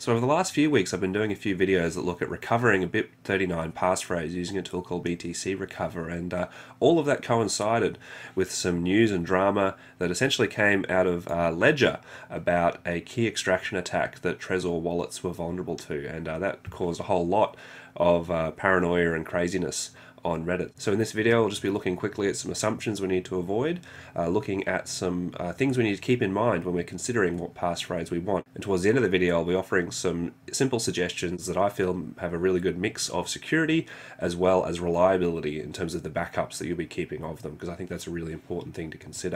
So over the last few weeks I've been doing a few videos that look at recovering a BIP39 passphrase using a tool called BTC Recover, and all of that coincided with some news and drama that essentially came out of Ledger about a key extraction attack that Trezor wallets were vulnerable to, and that caused a whole lot of paranoia and craziness on Reddit. So in this video I'll just be looking quickly at some assumptions we need to avoid, looking at some things we need to keep in mind when we're considering what passphrase we want. And towards the end of the video I'll be offering some simple suggestions that I feel have a really good mix of security as well as reliability in terms of the backups that you'll be keeping of them, because I think that's a really important thing to consider.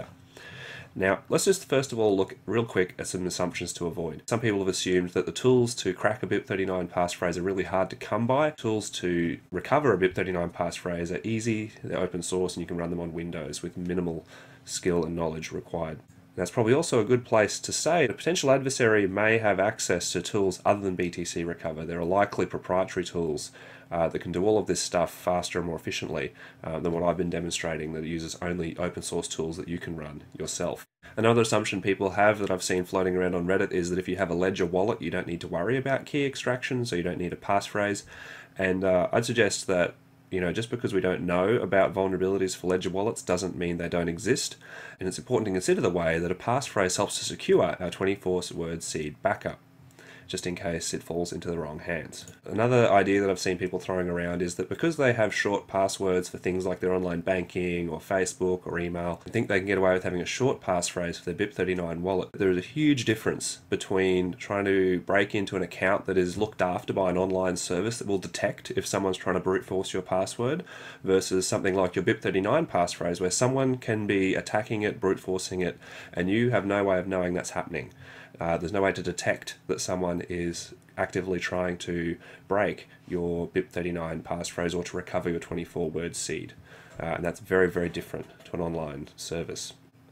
Now, let's just first of all look real quick at some assumptions to avoid. Some people have assumed that the tools to crack a BIP39 passphrase are really hard to come by. Tools to recover a BIP39 passphrase are easy, they're open source, and you can run them on Windows with minimal skill and knowledge required. That's probably also a good place to say a potential adversary may have access to tools other than BTC Recover. There are likely proprietary tools that can do all of this stuff faster and more efficiently than what I've been demonstrating, that uses only open source tools that you can run yourself. Another assumption people have that I've seen floating around on Reddit is that if you have a Ledger wallet you don't need to worry about key extraction, so you don't need a passphrase. And I'd suggest that just because we don't know about vulnerabilities for Ledger wallets doesn't mean they don't exist, and it's important to consider the way that a passphrase helps to secure our 24-word seed backup, just in case it falls into the wrong hands. Another idea that I've seen people throwing around is that because they have short passwords for things like their online banking or Facebook or email, they think they can get away with having a short passphrase for their BIP39 wallet. There is a huge difference between trying to break into an account that is looked after by an online service that will detect if someone's trying to brute force your password versus something like your BIP39 passphrase where someone can be attacking it, brute forcing it, and you have no way of knowing that's happening. There's no way to detect that someone is actively trying to break your BIP39 passphrase or to recover your 24-word seed. And that's very, very different to an online service.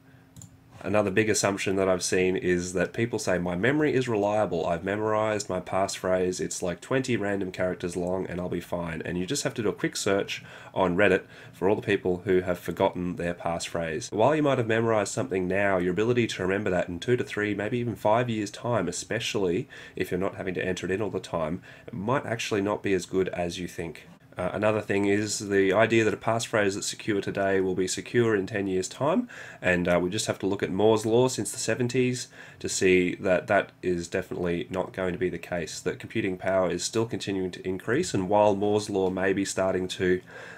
Another big assumption that I've seen is that people say, my memory is reliable, I've memorized my passphrase, it's like 20 random characters long and I'll be fine. And you just have to do a quick search on Reddit for all the people who have forgotten their passphrase. While you might have memorized something now, your ability to remember that in 2 to 3, maybe even 5 years time, especially if you're not having to enter it in all the time, it might actually not be as good as you think. Another thing is the idea that a passphrase that's secure today will be secure in 10 years' time, and we just have to look at Moore's law since the 70s to see that that is definitely not going to be the case, that computing power is still continuing to increase, and while Moore's law may be starting to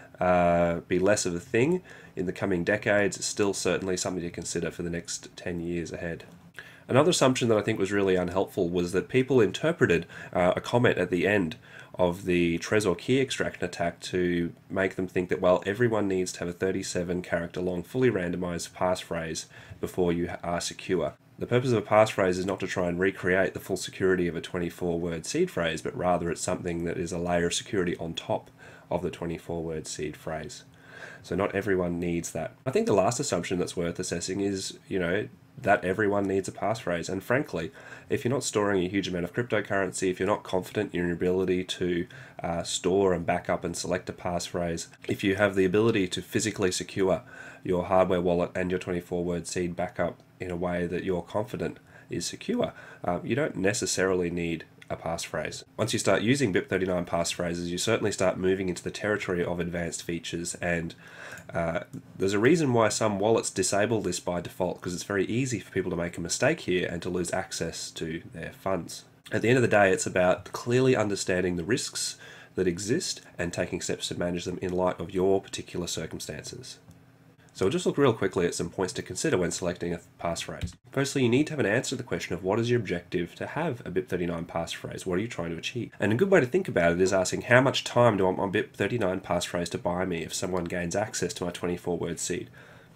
be less of a thing in the coming decades, it's still certainly something to consider for the next 10 years ahead. Another assumption that I think was really unhelpful was that people interpreted a comment at the end of the Trezor key extraction attack to make them think that, well, everyone needs to have a 37-character long, fully randomized passphrase before you are secure. The purpose of a passphrase is not to try and recreate the full security of a 24-word seed phrase, but rather it's something that is a layer of security on top of the 24-word seed phrase. So not everyone needs that. I think the last assumption that's worth assessing is, that everyone needs a passphrase. And frankly, if you're not storing a huge amount of cryptocurrency, if you're not confident in your ability to store and back up and select a passphrase, if you have the ability to physically secure your hardware wallet and your 24-word seed backup in a way that you're confident is secure, you don't necessarily need a passphrase. Once you start using BIP39 passphrases, you certainly start moving into the territory of advanced features, and there's a reason why some wallets disable this by default, because it's very easy for people to make a mistake here and to lose access to their funds. At the end of the day, it's about clearly understanding the risks that exist and taking steps to manage them in light of your particular circumstances. So we'll just look real quickly at some points to consider when selecting a passphrase. Firstly, you need to have an answer to the question of what is your objective to have a BIP39 passphrase? What are you trying to achieve? And a good way to think about it is asking, how much time do I want my BIP39 passphrase to buy me if someone gains access to my 24-word seed?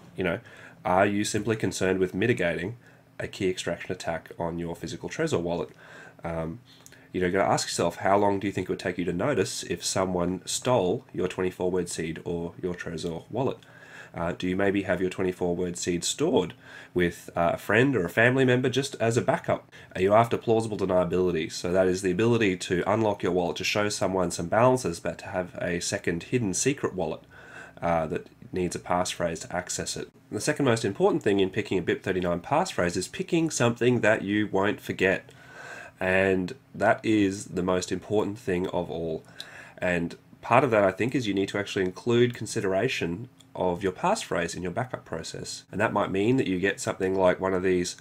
Are you simply concerned with mitigating a key extraction attack on your physical Trezor wallet? You've got to ask yourself, how long do you think it would take you to notice if someone stole your 24-word seed or your Trezor wallet? Do you maybe have your 24-word seed stored with a friend or a family member just as a backup? Are you after plausible deniability? So that is the ability to unlock your wallet to show someone some balances, but to have a second hidden secret wallet that needs a passphrase to access it. And the second most important thing in picking a BIP39 passphrase is picking something that you won't forget. And that is the most important thing of all. And part of that, I think, is you need to actually include consideration of your passphrase in your backup process. And that might mean that you get something like one of these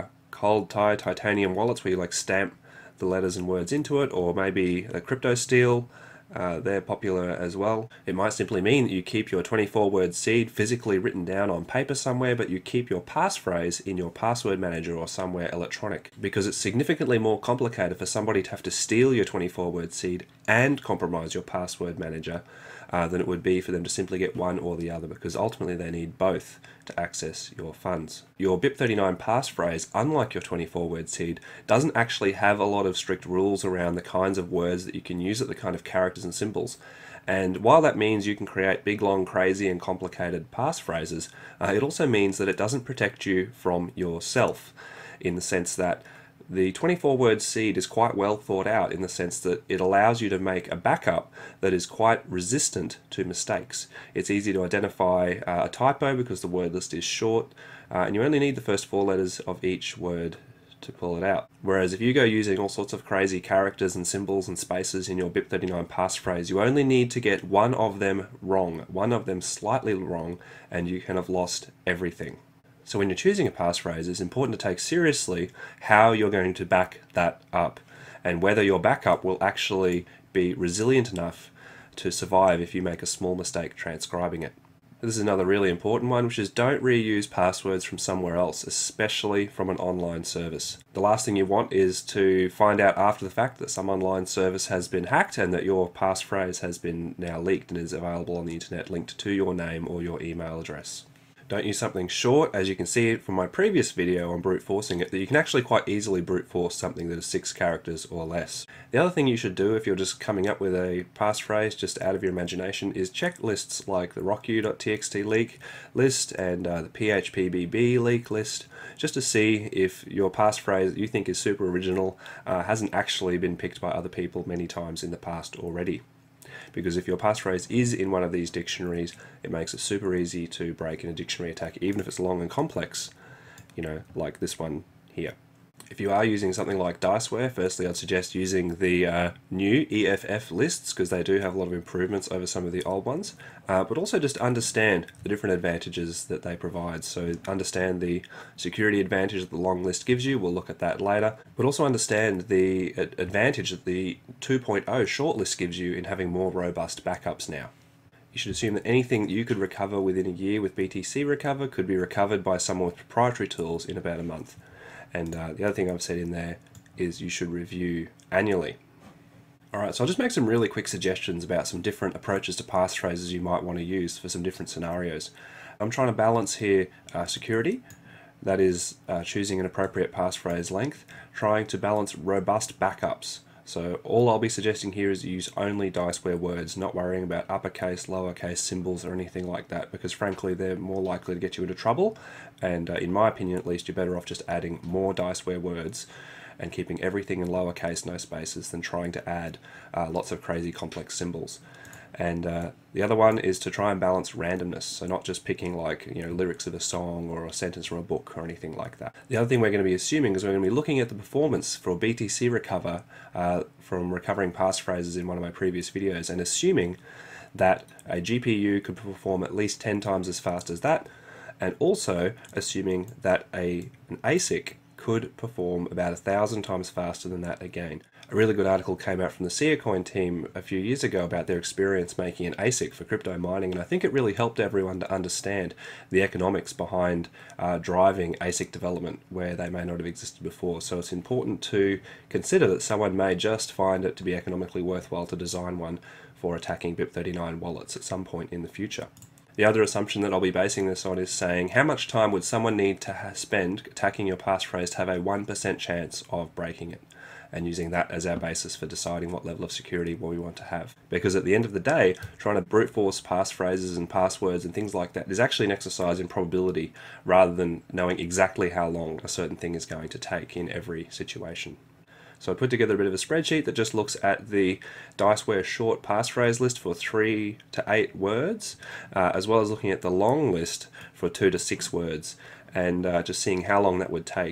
cold tie titanium wallets where you like stamp the letters and words into it, or maybe a crypto steel. They're popular as well. It might simply mean that you keep your 24-word seed physically written down on paper somewhere, but you keep your passphrase in your password manager or somewhere electronic, because it's significantly more complicated for somebody to have to steal your 24-word seed and compromise your password manager than it would be for them to simply get one or the other, because ultimately they need both to access your funds. Your BIP39 passphrase, unlike your 24-word seed, doesn't actually have a lot of strict rules around the kinds of words that you can use at the kind of characters and symbols. And while that means you can create big, long, crazy and complicated passphrases, it also means that it doesn't protect you from yourself, in the sense that the 24-word seed is quite well thought out, in the sense that it allows you to make a backup that is quite resistant to mistakes. It's easy to identify a typo because the word list is short, and you only need the first 4 letters of each word to pull it out. Whereas if you go using all sorts of crazy characters and symbols and spaces in your BIP39 passphrase, you only need to get one of them wrong, one of them slightly wrong, and you can have lost everything. So when you're choosing a passphrase, it's important to take seriously how you're going to back that up, and whether your backup will actually be resilient enough to survive if you make a small mistake transcribing it. This is another really important one, which is don't reuse passwords from somewhere else, especially from an online service. The last thing you want is to find out after the fact that some online service has been hacked and that your passphrase has been now leaked and is available on the internet linked to your name or your email address. Don't use something short, as you can see from my previous video on brute forcing it, that you can actually quite easily brute force something that is 6 characters or less. The other thing you should do if you're just coming up with a passphrase just out of your imagination is check lists like the rocku.txt leak list and the phpbb leak list, just to see if your passphrase that you think is super original hasn't actually been picked by other people many times in the past already. Because if your passphrase is in one of these dictionaries, it makes it super easy to break in a dictionary attack, even if it's long and complex, you know, like this one here. If you are using something like Diceware, firstly I'd suggest using the new EFF lists, because they do have a lot of improvements over some of the old ones, but also just understand the different advantages that they provide. So understand the security advantage that the long list gives you, we'll look at that later, but also understand the advantage that the 2.0 short list gives you in having more robust backups now. You should assume that anything that you could recover within a year with BTC Recover could be recovered by someone with proprietary tools in about a month. And the other thing I've said in there is you should review annually. Alright, so I'll just make some really quick suggestions about some different approaches to passphrases you might want to use for some different scenarios. I'm trying to balance here security, that is choosing an appropriate passphrase length, trying to balance robust backups. So all I'll be suggesting here is use only Diceware words, not worrying about uppercase, lowercase symbols or anything like that, because frankly they're more likely to get you into trouble, and in my opinion at least, you're better off just adding more Diceware words and keeping everything in lowercase, no spaces, than trying to add lots of crazy complex symbols. And the other one is to try and balance randomness, so not just picking like, you know, lyrics of a song or a sentence from a book or anything like that. The other thing we're going to be assuming is we're going to be looking at the performance for BTC Recover from recovering passphrases in one of my previous videos, and assuming that a GPU could perform at least 10 times as fast as that, and also assuming that an ASIC could perform about 1,000 times faster than that again. A really good article came out from the Litecoin team a few years ago about their experience making an ASIC for crypto mining, and I think it really helped everyone to understand the economics behind driving ASIC development where they may not have existed before. So it's important to consider that someone may just find it to be economically worthwhile to design one for attacking BIP39 wallets at some point in the future. The other assumption that I'll be basing this on is saying how much time would someone need to spend attacking your passphrase to have a 1% chance of breaking it, and using that as our basis for deciding what level of security we want to have. Because at the end of the day, trying to brute force passphrases and passwords and things like that is actually an exercise in probability rather than knowing exactly how long a certain thing is going to take in every situation. So I put together a bit of a spreadsheet that just looks at the Diceware short passphrase list for 3 to 8 words, as well as looking at the long list for 2 to 6 words, and just seeing how long that would take.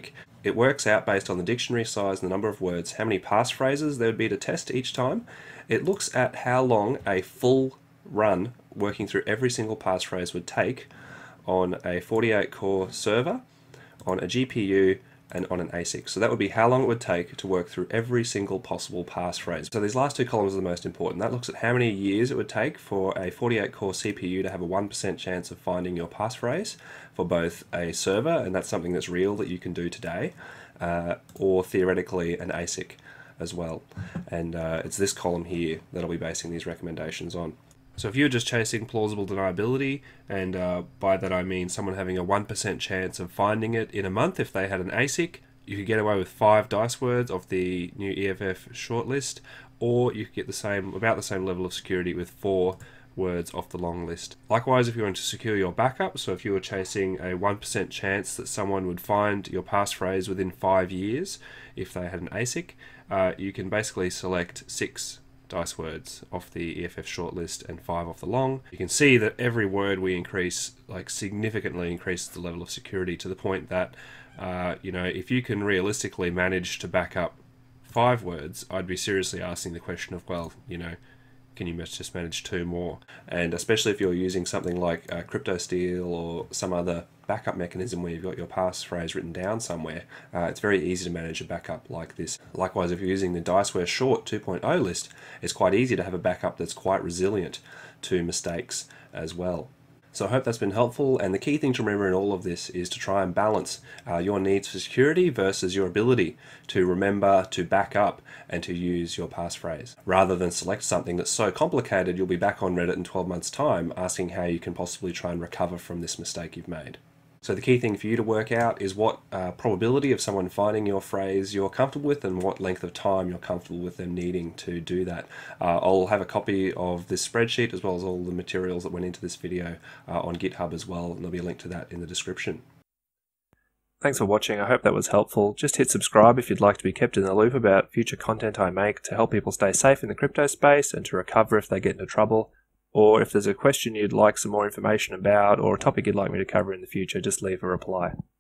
It works out based on the dictionary size and the number of words, how many passphrases there would be to test each time. It looks at how long a full run working through every single passphrase would take on a 48-core server, on a GPU, and on an ASIC. So that would be how long it would take to work through every single possible passphrase. So these last two columns are the most important. That looks at how many years it would take for a 48-core CPU to have a 1% chance of finding your passphrase for both a server, and that's something that's real that you can do today, or theoretically an ASIC as well. And it's this column here that I'll be basing these recommendations on. So if you're just chasing plausible deniability, and by that I mean someone having a 1% chance of finding it in a month if they had an ASIC, you could get away with 5 dice words of the new EFF shortlist, or you could get about the same level of security with 4 words off the long list. Likewise, if you want to secure your backup, so if you were chasing a 1% chance that someone would find your passphrase within 5 years if they had an ASIC, you can basically select 6 dice words off the EFF shortlist and 5 off the long. You can see that every word we increase significantly increases the level of security, to the point that if you can realistically manage to back up 5 words, I'd be seriously asking the question of, well, can you just manage 2 more? And especially if you're using something like CryptoSteel or some other backup mechanism where you've got your passphrase written down somewhere, it's very easy to manage a backup like this. Likewise, if you're using the Diceware Short 2.0 list, it's quite easy to have a backup that's quite resilient to mistakes as well. So I hope that's been helpful, and the key thing to remember in all of this is to try and balance your needs for security versus your ability to remember, to back up, and to use your passphrase. Rather than select something that's so complicated you'll be back on Reddit in 12 months' time asking how you can possibly try and recover from this mistake you've made. So the key thing for you to work out is what probability of someone finding your phrase you're comfortable with, and what length of time you're comfortable with them needing to do that. I'll have a copy of this spreadsheet as well as all the materials that went into this video on GitHub as well, and there'll be a link to that in the description. Thanks for watching. I hope that was helpful. Just hit subscribe if you'd like to be kept in the loop about future content I make to help people stay safe in the crypto space and to recover if they get into trouble. Or if there's a question you'd like some more information about, or a topic you'd like me to cover in the future, just leave a reply.